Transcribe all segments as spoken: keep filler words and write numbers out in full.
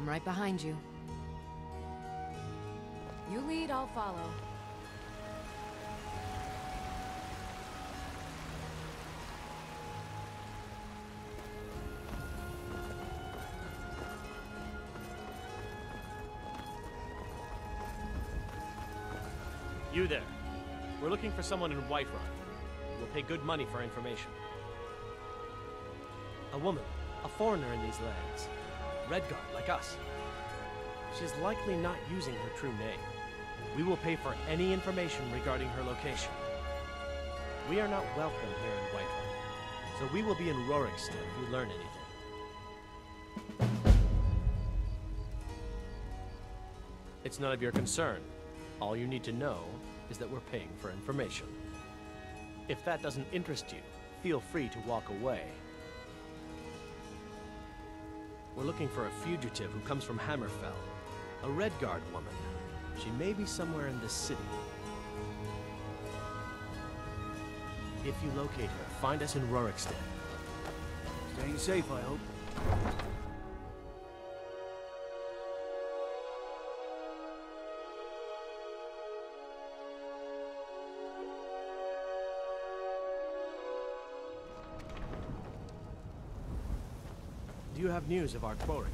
I'm right behind you. You lead, I'll follow. You there. We're looking for someone in Whiterun. We'll pay good money for information. A woman, a foreigner in these lands. Redguard, like us. She's likely not using her true name. We will pay for any information regarding her location. We are not welcome here in Whiterun, so we will be in Rorikstead if you learn anything. It's none of your concern. All you need to know is that we're paying for information. If that doesn't interest you, feel free to walk away. We're looking for a fugitive who comes from Hammerfell. A Redguard woman. She may be somewhere in this city. If you locate her, find us in Rorikstead. Staying safe, I hope. Do you have news of our quarry?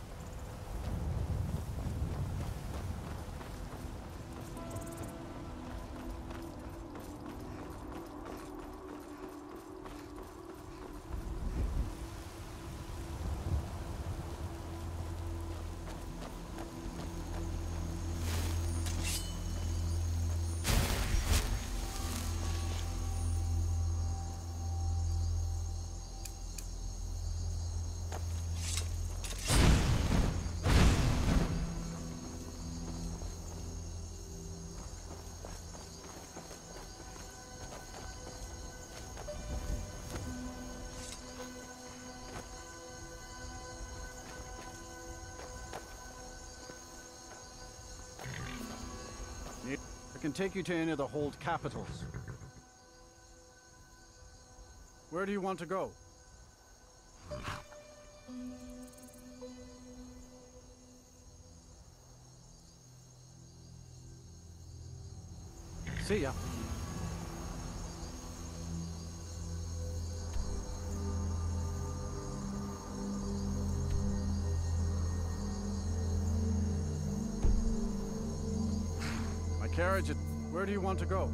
I can take you to any of the hold capitals. Where do you want to go? See ya. Carriage, where do you want to go?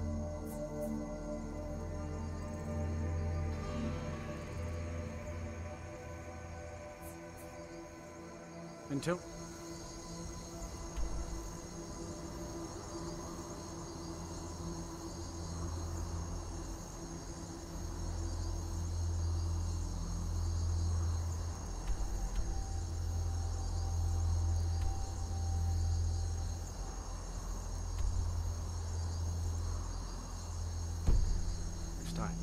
Until... time.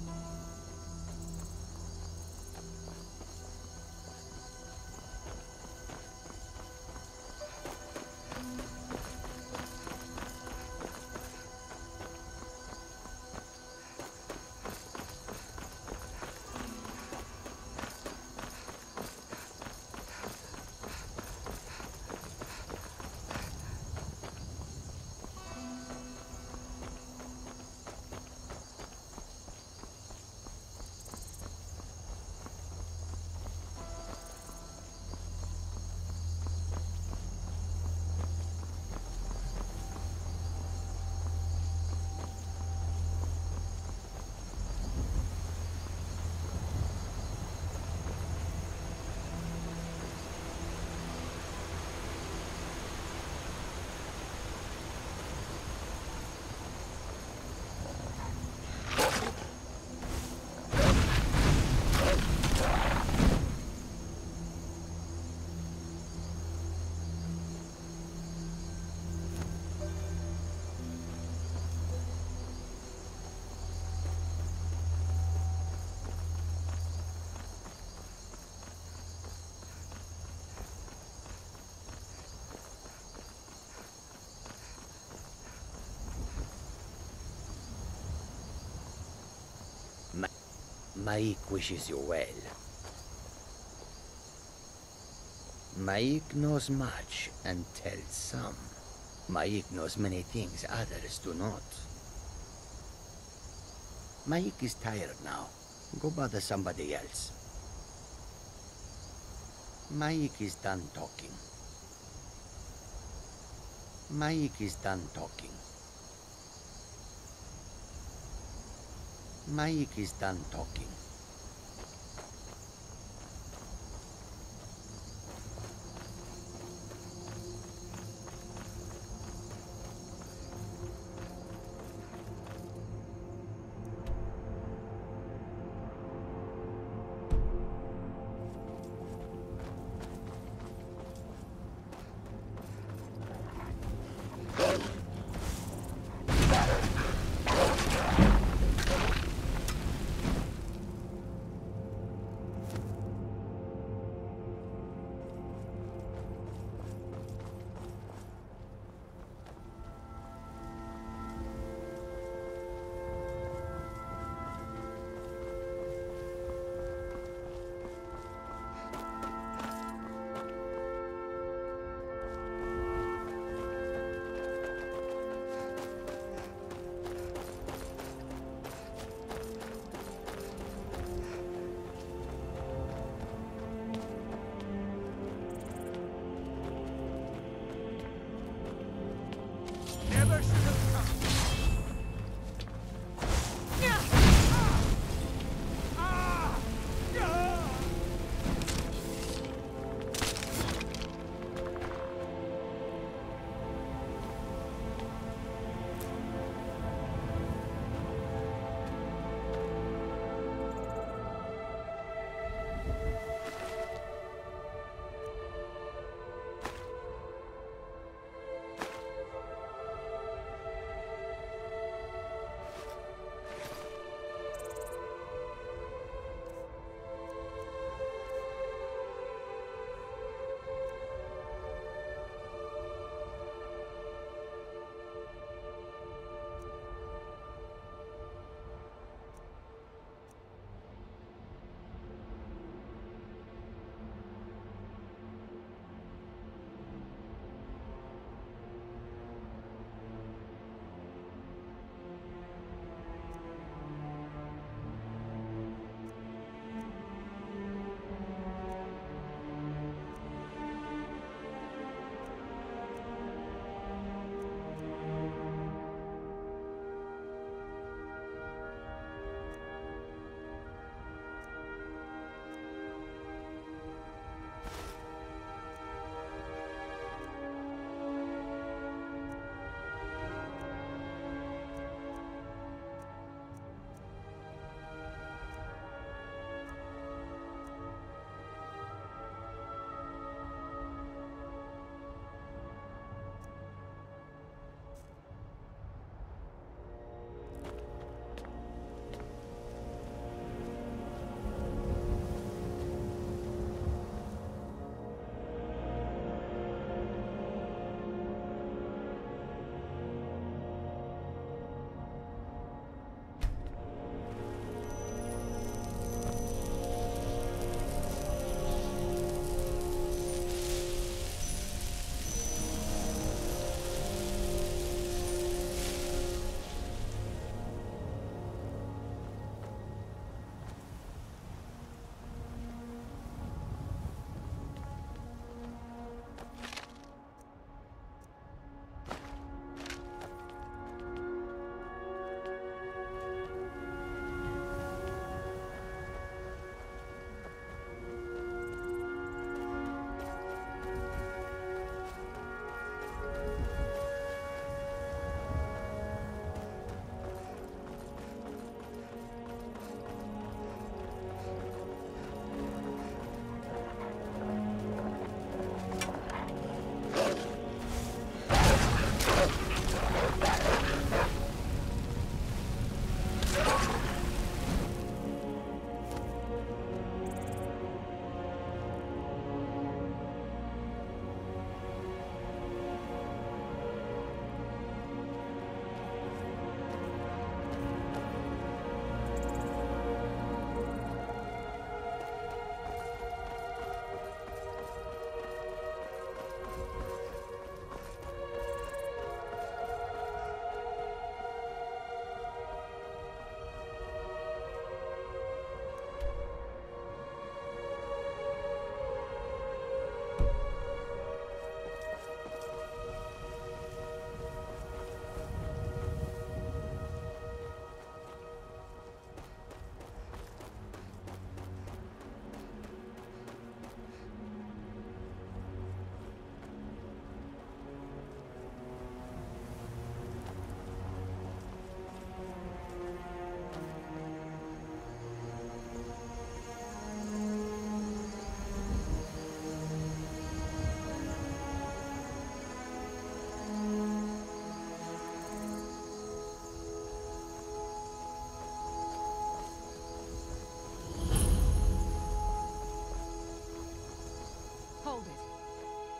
Maik wishes you well. Maik knows much and tells some. Maik knows many things others do not. Maik is tired now. Go bother somebody else. Maik is done talking. Maik is done talking. Maik is done talking.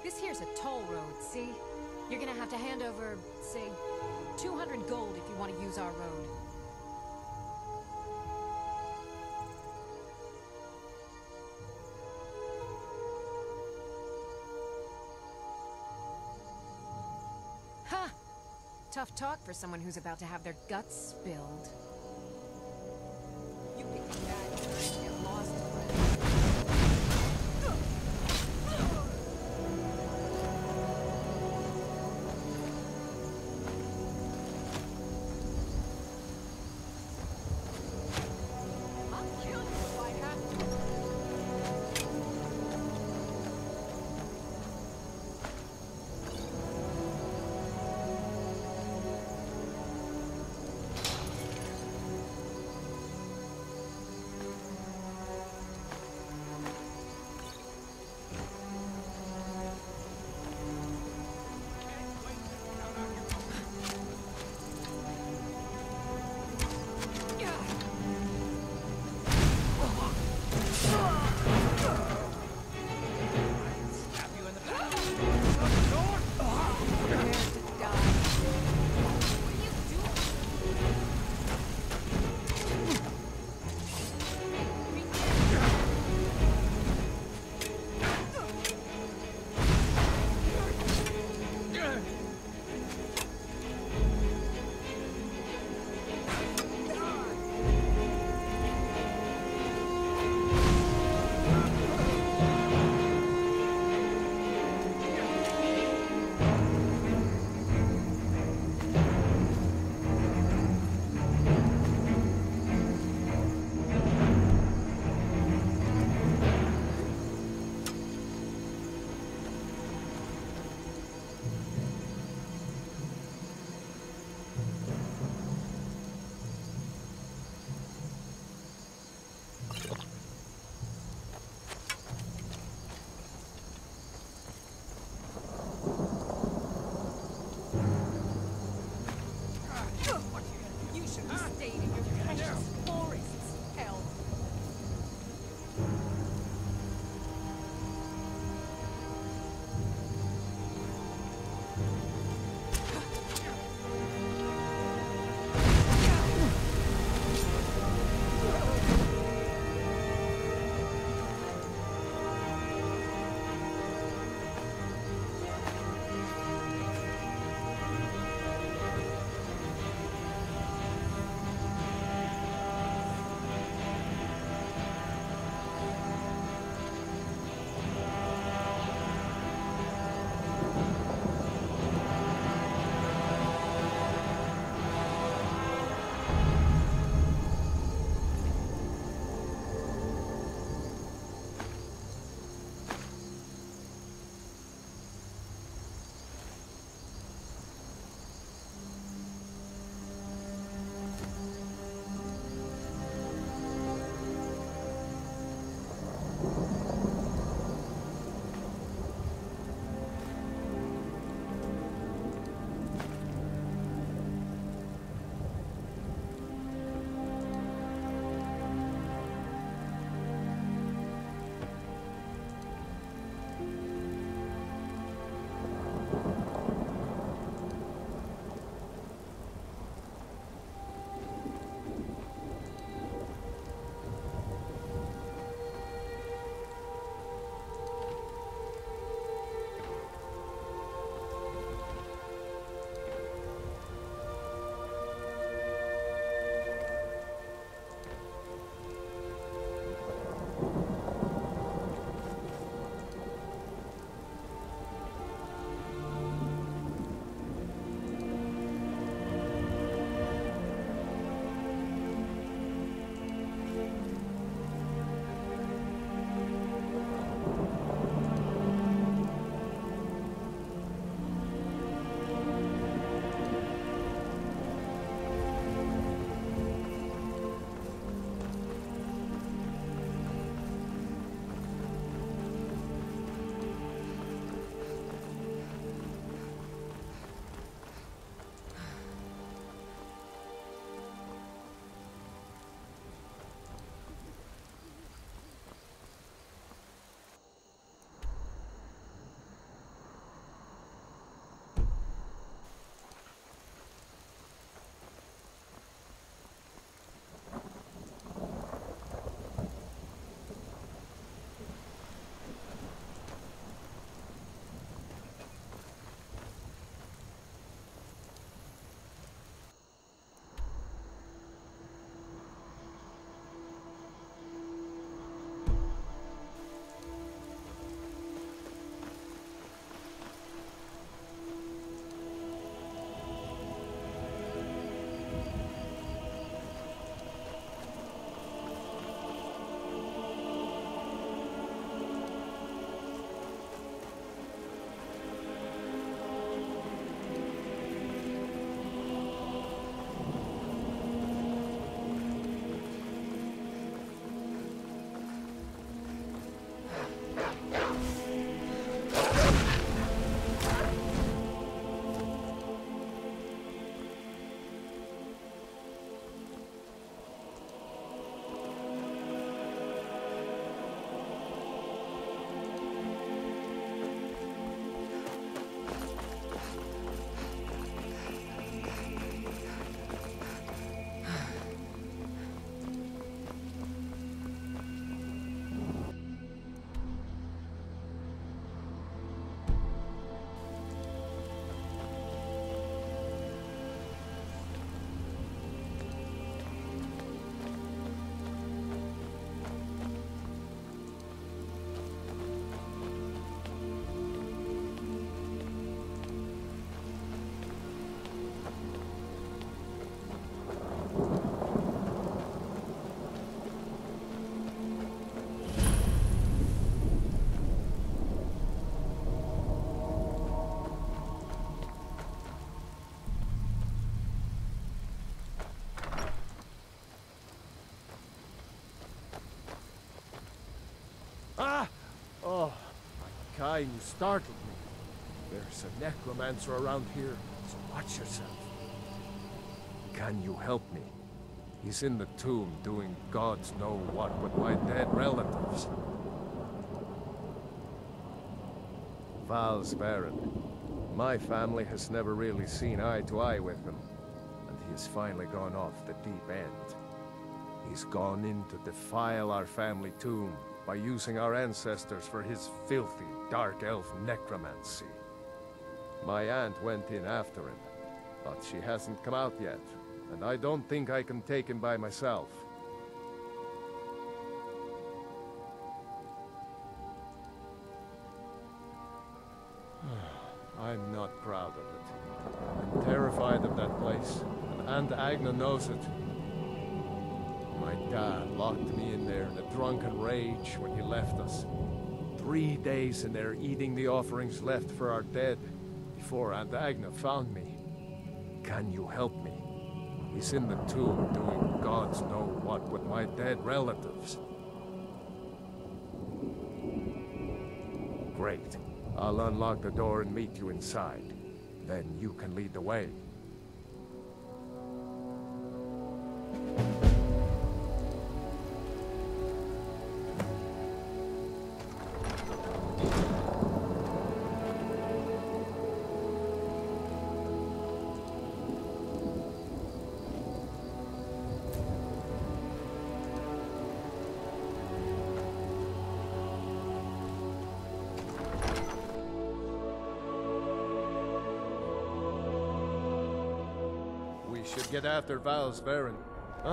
This here's a toll road, see? You're gonna have to hand over, say, two hundred gold if you want to use our road. Ha! Tough talk for someone who's about to have their guts spilled. You pick a bad time to get lost, friend. I'll kill you if I have to. time you startled me. There's a necromancer around here, so watch yourself. Can you help me? He's in the tomb doing gods know what with my dead relatives. Val's Baron. My family has never really seen eye to eye with him, and he's finally gone off the deep end. He's gone in to defile our family tomb by using our ancestors for his filthy, dark elf necromancy. My aunt went in after him, but she hasn't come out yet, and I don't think I can take him by myself. I'm not proud of it. I'm terrified of that place, and Aunt Agna knows it. My dad locked me in there in a drunken rage when he left us. Three days in there eating the offerings left for our dead, before Aunt Agna found me. Can you help me? He's in the tomb doing gods know what with my dead relatives. Great. I'll unlock the door and meet you inside. Then you can lead the way. Should get after Val's Baron, huh?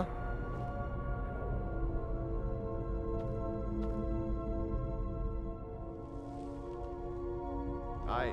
Aye.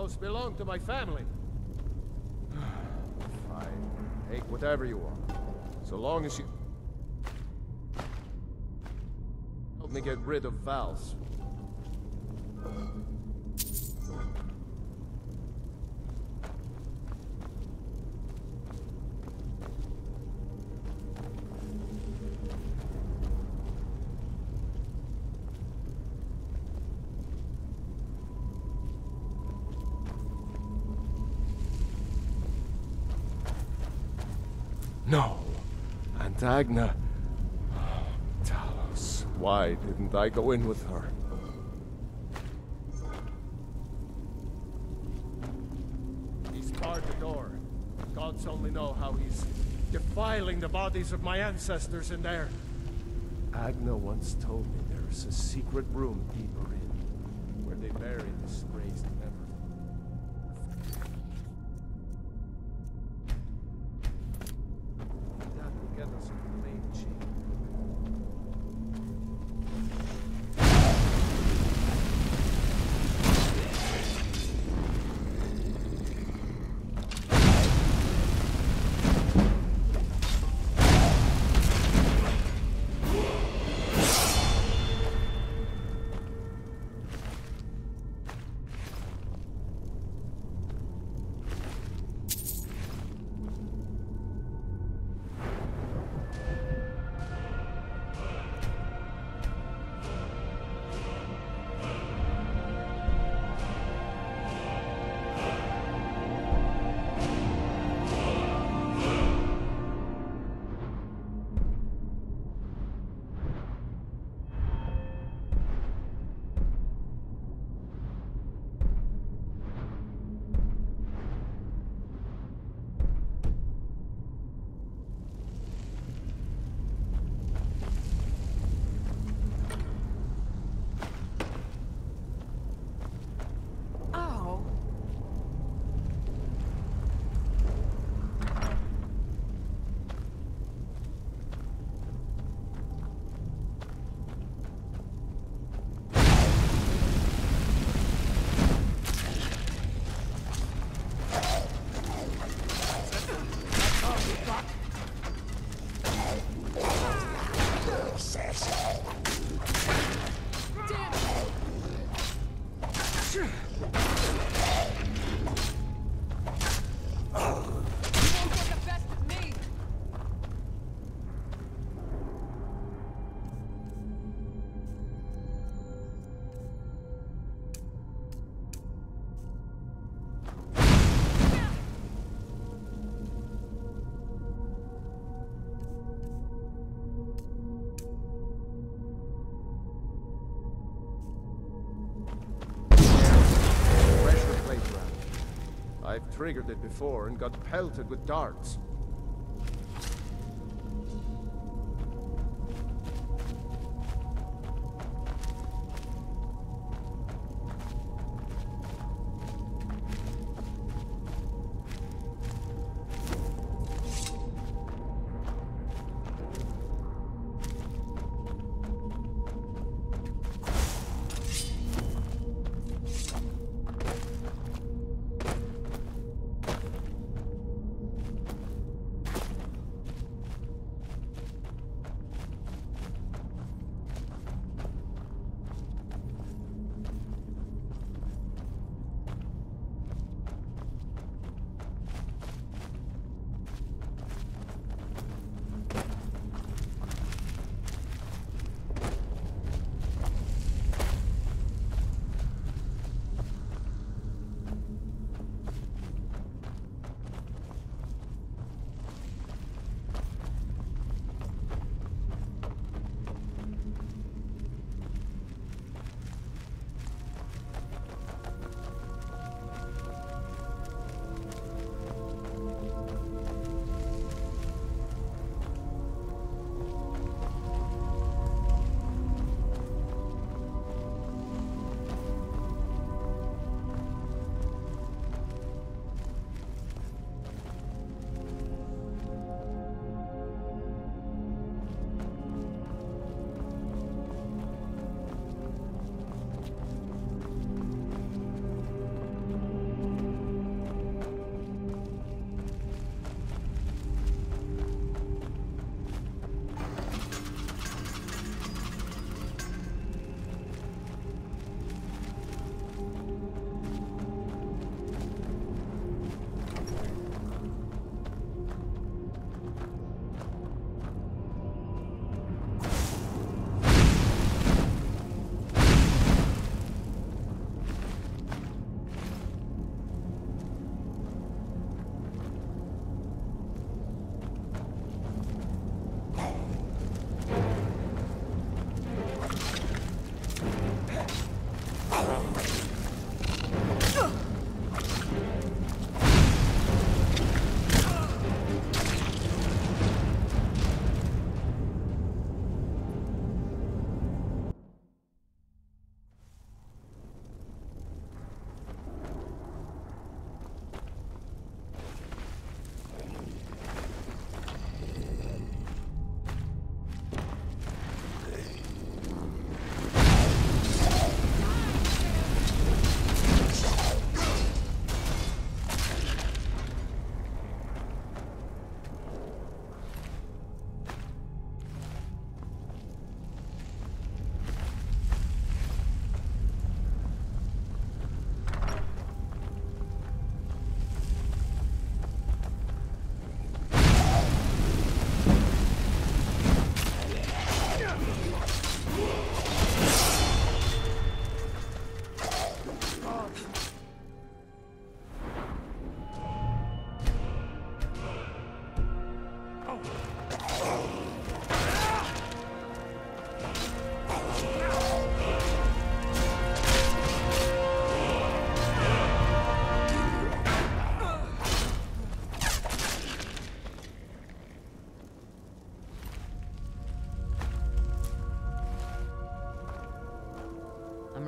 those belong to my family. Fine. Take whatever you want. So long as you... help me get rid of Vals. No. Aunt Agna. Oh, Talos. Why didn't I go in with her? He's barred the door. Gods only know how he's defiling the bodies of my ancestors in there. Agna once told me there is a secret room deeper in, where they bury disgraced members. That will get us into the main chamber. I've triggered it before and got pelted with darts.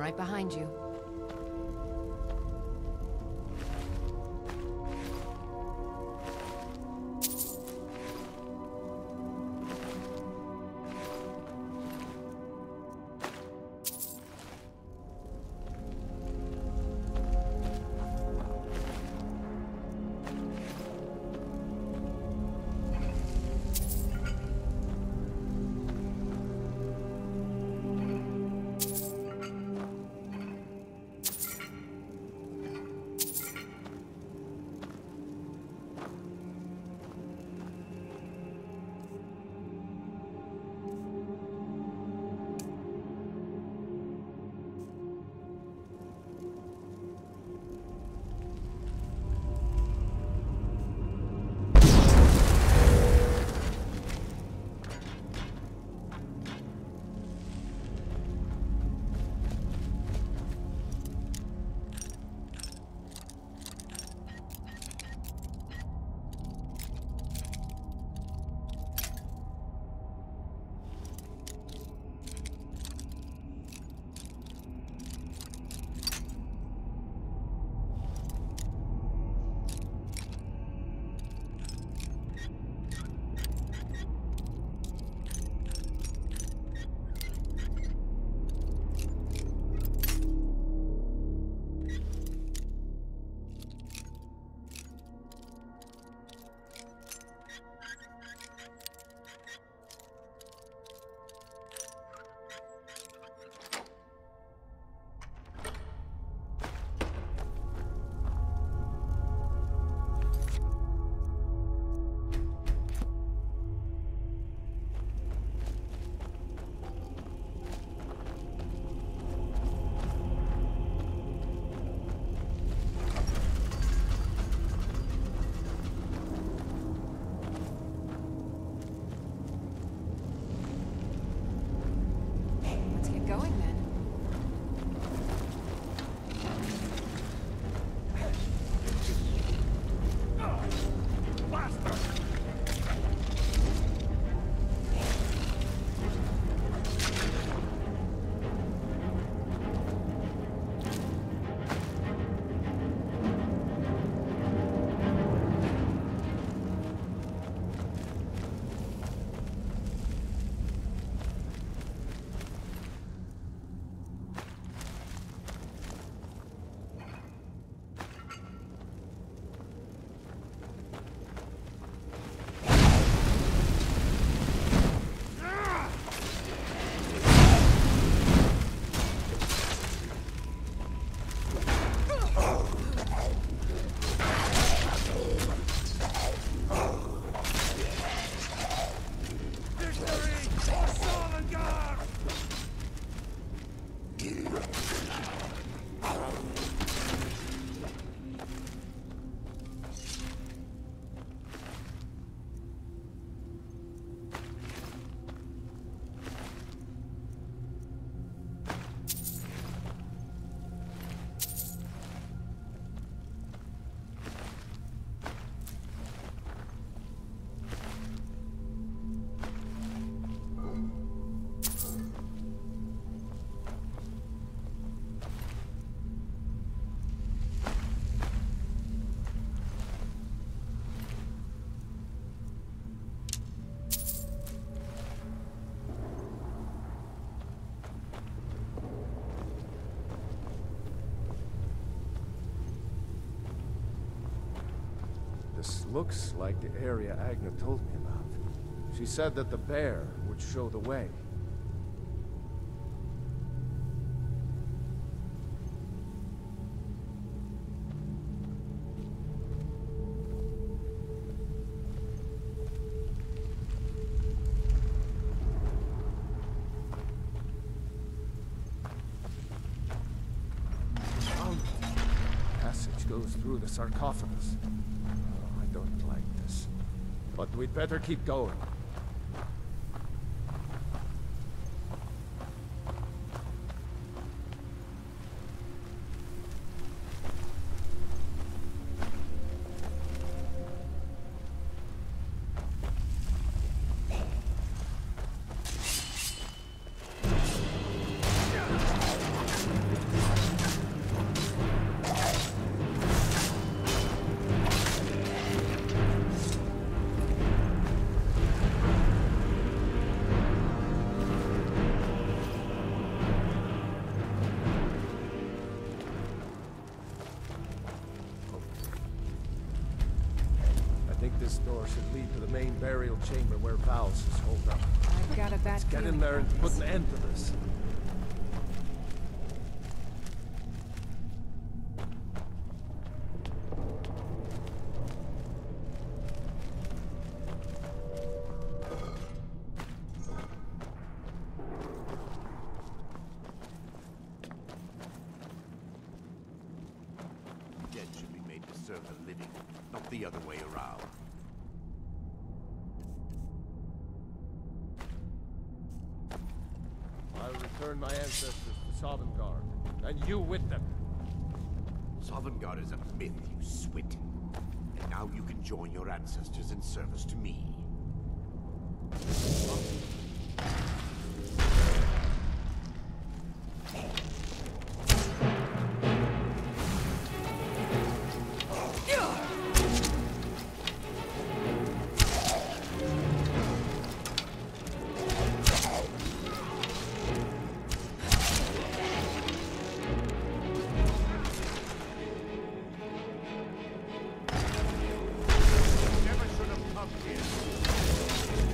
right behind you. This looks like the area Agna told me about. She said that the bear would show the way. Found it. Passage goes through the sarcophagus. Oh, I don't like this. But we'd better keep going. lead to the main burial chamber where Val's is holed up. I've got a bad Let's get feeling in there about and put this. an end to this. Dead should be made to serve the living, not the other way around. I'll return my ancestors to Sovngarde, and you with them. Sovngarde is a myth, you swit. And now you can join your ancestors in service to me. Never should have come here.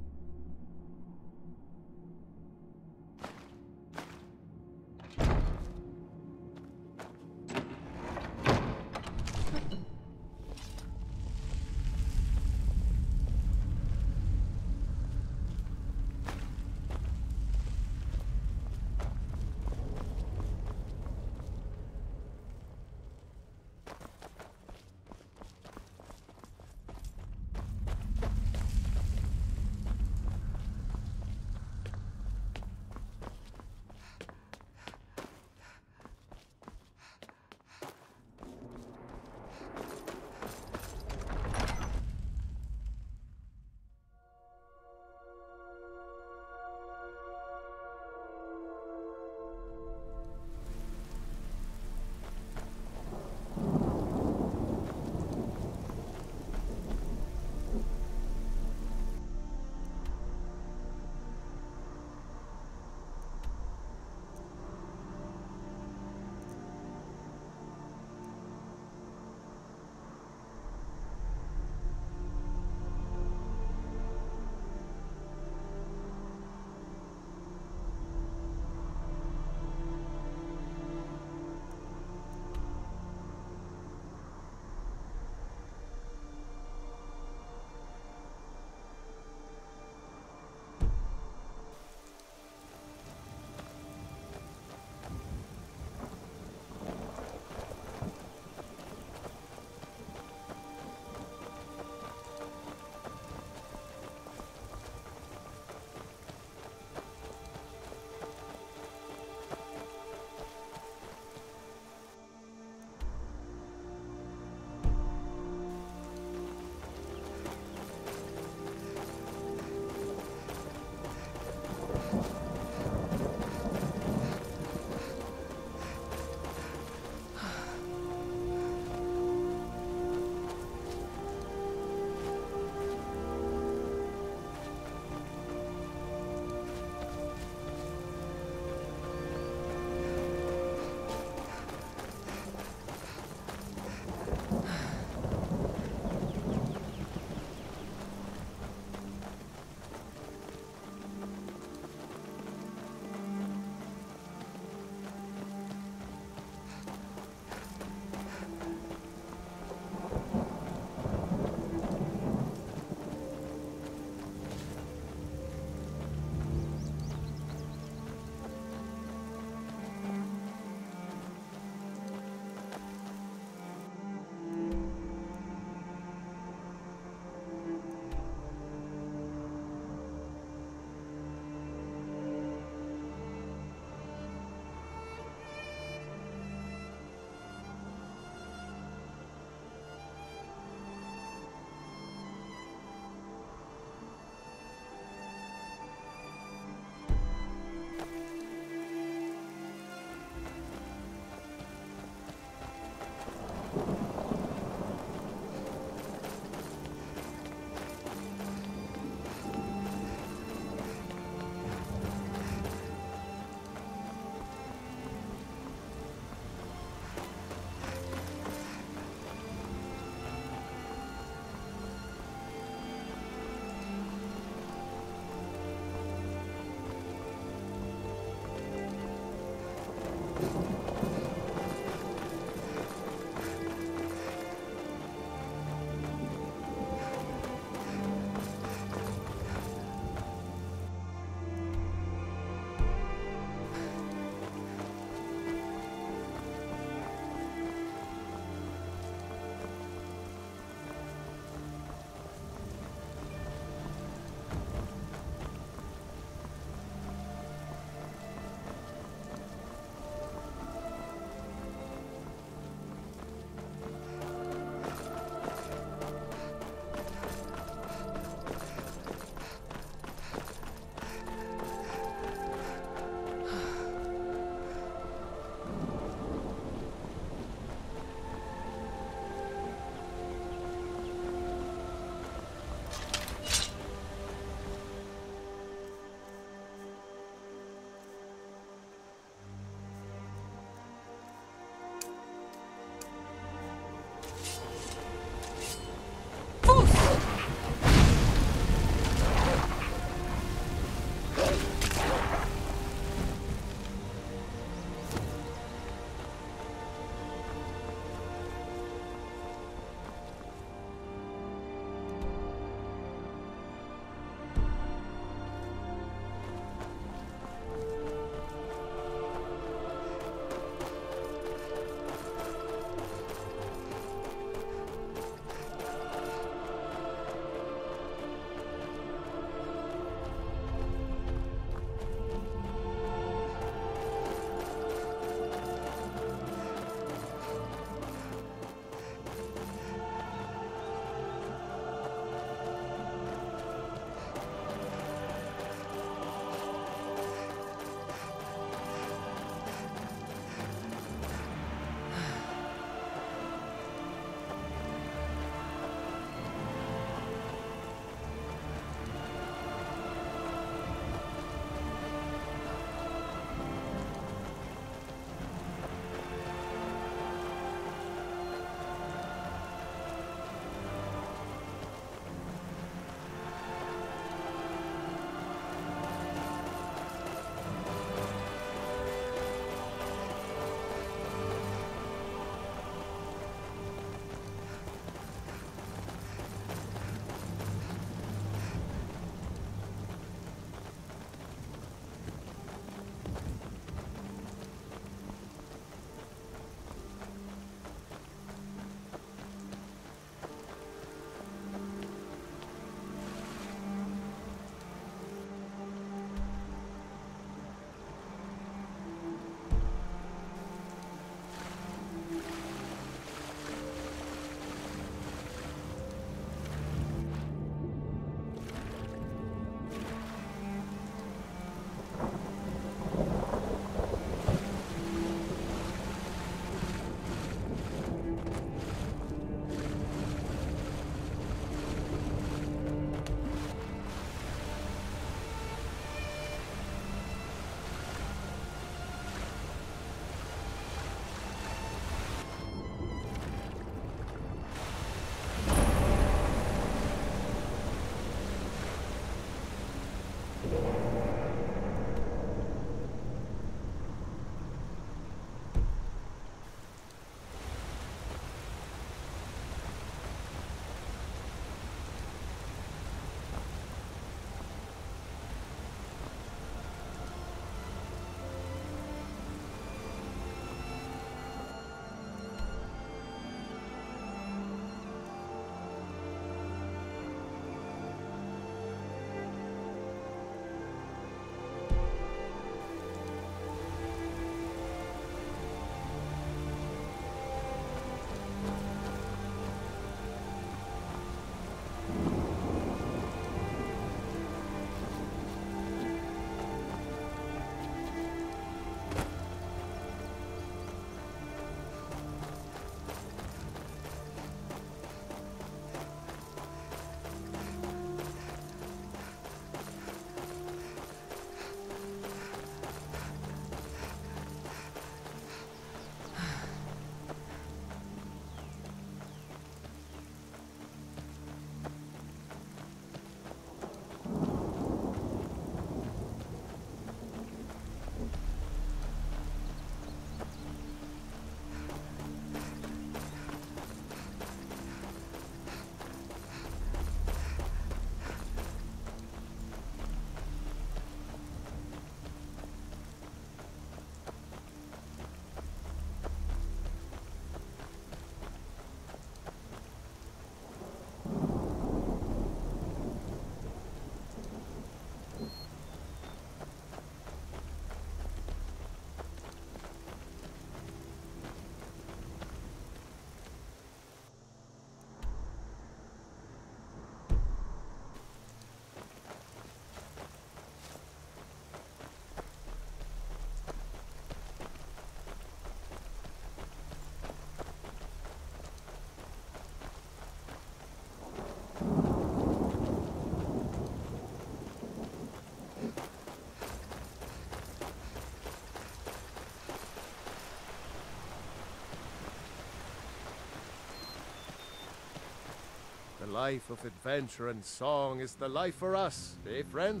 life of adventure and song is the life for us, eh, friend?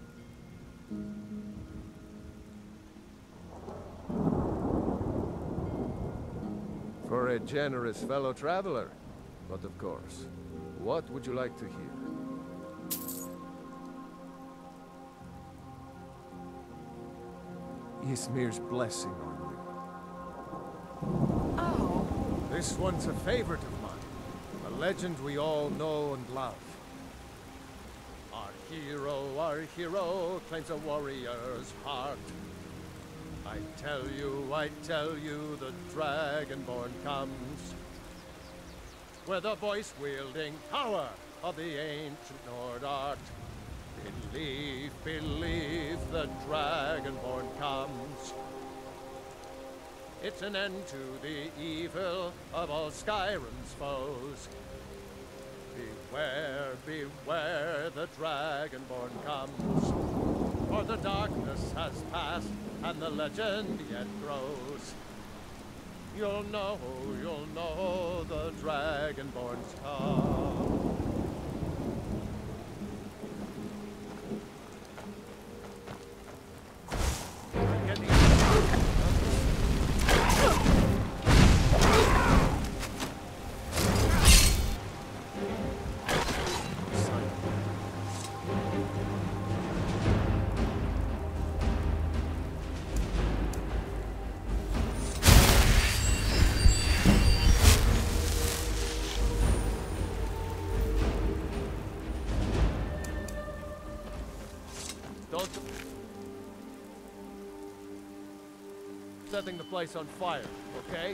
For a generous fellow traveler. But of course, what would you like to hear? Ysmir's blessing on you. Oh. This one's a favorite of mine. A legend we all know and love. Our hero, our hero, claims a warrior's heart. I tell you, I tell you, the Dragonborn comes. With the voice-wielding power of the ancient Nord art. Believe, believe, the Dragonborn comes. It's an end to the evil of all Skyrim's foes. Beware, beware, the Dragonborn comes. For the darkness has passed, and the legend yet grows. You'll know, you'll know, the Dragonborn's come. Get the Don't... Setting the place on fire, okay?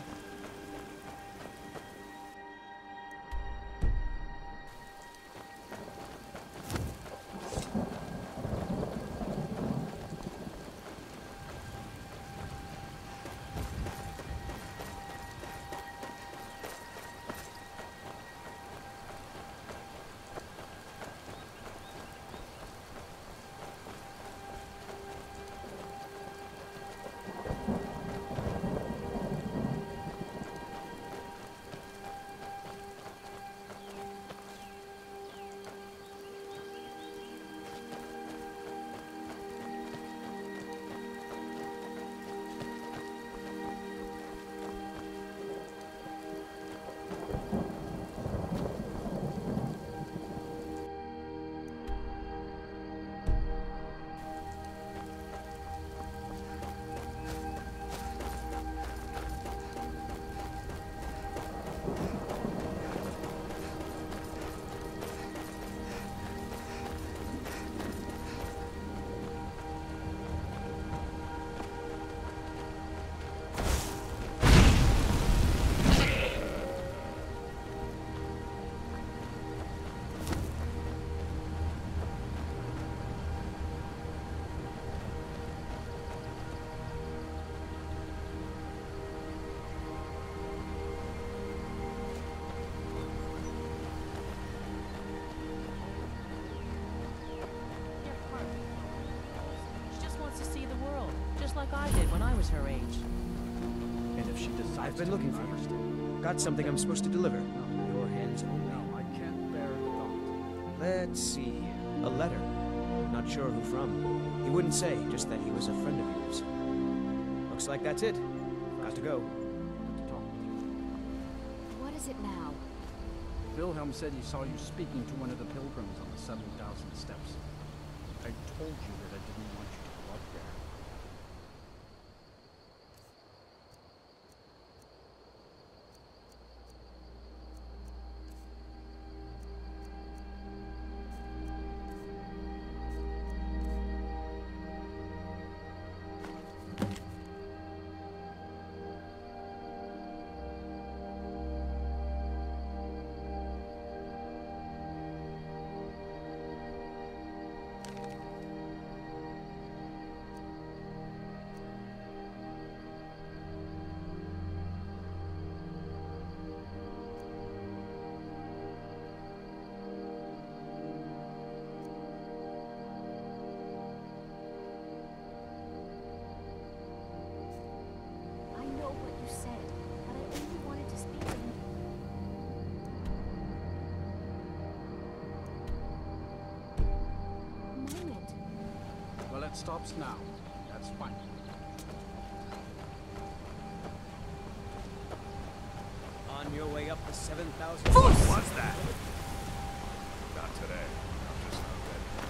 Like I did when I was her age. And if she decides I've been to looking leave for you. Iverstein- Got something I'm supposed to deliver. No, Your hands only. no, I can't bear the thought. Let's see. A letter. Not sure who from. He wouldn't say, just that he was a friend of yours. Looks like that's it. Got to go. Good to talk with you. What is it now? Wilhelm said he saw you speaking to one of the pilgrims on the seven thousand steps. I told you that I didn't want you to go up there. That stops now. That's fine. On your way up the seven thousand... What was that? Not today. I'm just not ready.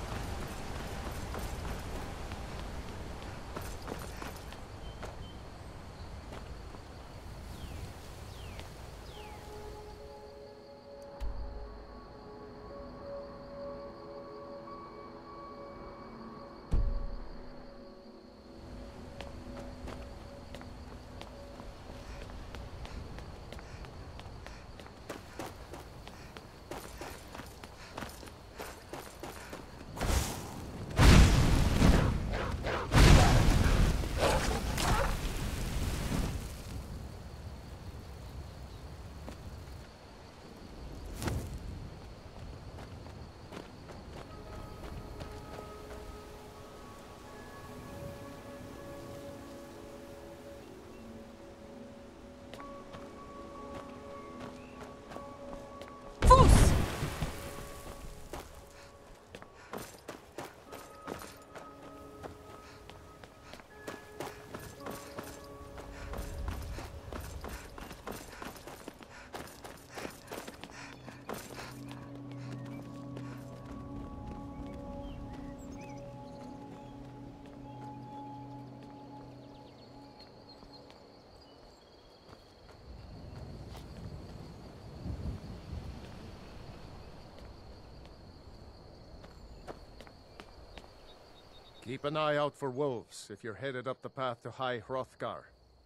Keep an eye out for wolves if you're headed up the path to High Hrothgar.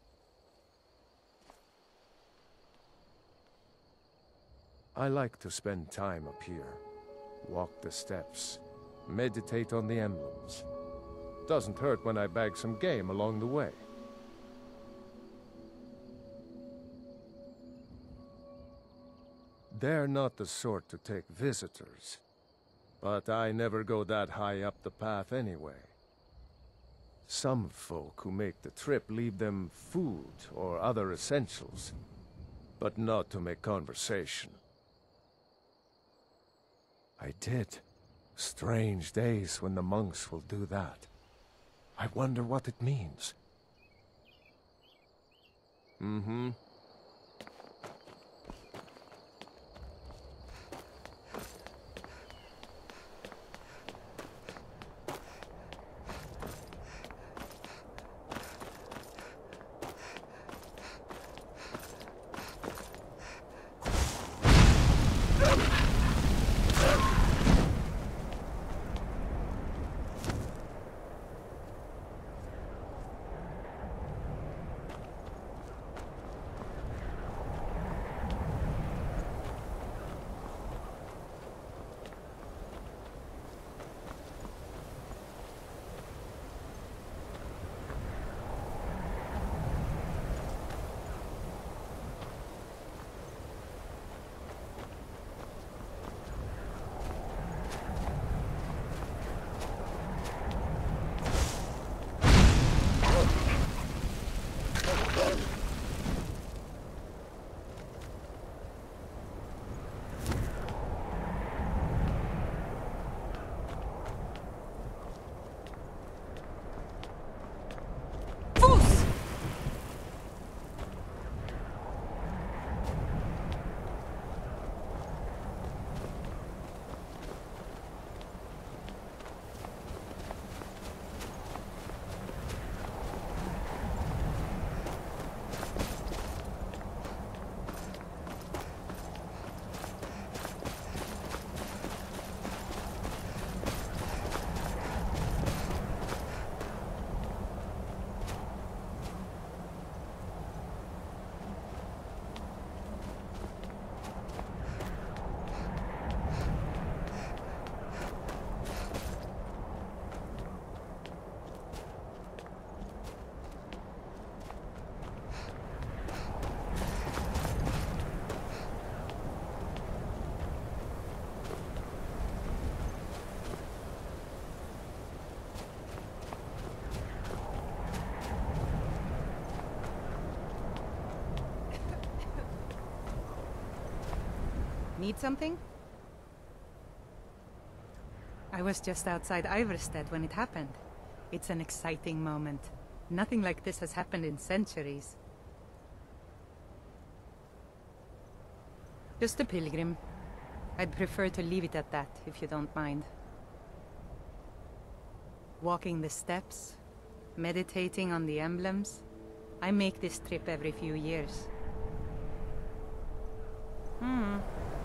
I like to spend time up here. Walk the steps. Meditate on the emblems. Doesn't hurt when I bag some game along the way. They're not the sort to take visitors. But I never go that high up the path anyway. Some folk who make the trip leave them food or other essentials, but not to make conversation. I did. Strange days when the monks will do that. I wonder what it means. Mm-hmm. Need something? I was just outside Iverstead when it happened. It's an exciting moment. Nothing like this has happened in centuries. Just a pilgrim. I'd prefer to leave it at that, if you don't mind. Walking the steps, meditating on the emblems. I make this trip every few years. Hmm.